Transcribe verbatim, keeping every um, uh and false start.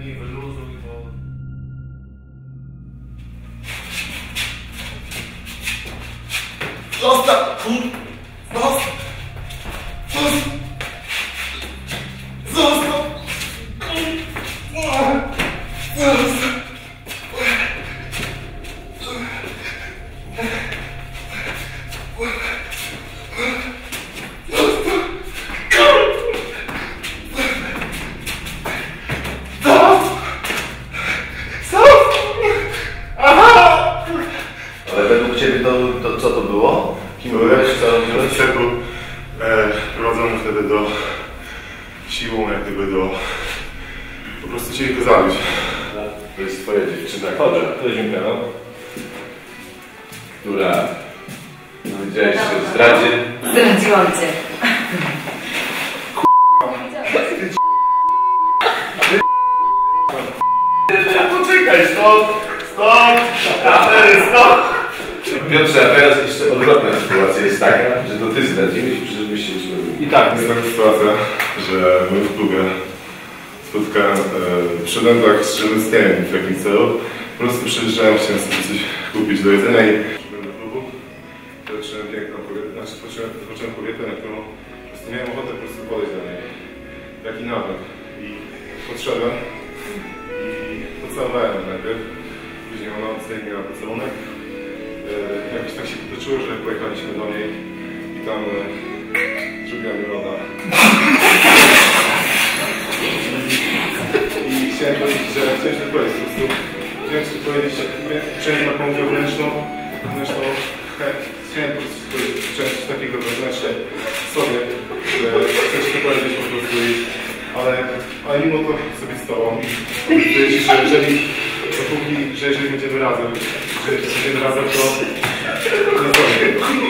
lepiej wyluzuj, bo... Zostaw! Zostaw! Zostaw! Zostaw! Ale według Ciebie to, to co to było? Kim byłeś? Co robiłeś? Był e, prowadzony wtedy do siłą, jak gdyby do... Po prostu chcieli go zabić. To jest Twoja dziewczyna, Koda, To jest dziękuję, no. która powiedziałeś, że zdradzi. Zdradziłam cię. Poczekaj, stop! Stop! Kamery, stop! Piotrze, a teraz jeszcze odwrotna sytuacja jest taka, że to Ty zdradziłeś, żebyś się I tak, Jest taka sytuacja, że my w klubie spotkałem e, przyszedłem tak z żywotnikiem w jakimś celu. Po prostu przyjeżdżałem, chciałem sobie coś kupić do jedzenia i przyszedłem do klubu. Zobaczyłem piękną kobietę, znaczy zobaczyłem, zobaczyłem kobietę, na którą po prostu miałem ochotę po prostu podejść do niej. Jaki nawet. I podszedłem i pocałowałem ją najpierw. Później ona odstępniła pocałunek. E, jakoś tak się potoczyło, że pojechaliśmy do niej i tam e, zrobiła mi loda. I chciałem powiedzieć, że chciałem się powiedzieć, po prostu chciałem ci powiedzieć, że przejdę taką wewnętrzną, wewnętrzną chciałem po prostu powiedzieć coś takiego wewnętrznie sobie, że chcę ci to powiedzieć po prostu, ale, ale mimo to sobie z tobą i powiedzieć, że jeżeli dopóki, że jeżeli będziemy razem, że jeżeli będziemy razem, to nie zrobię.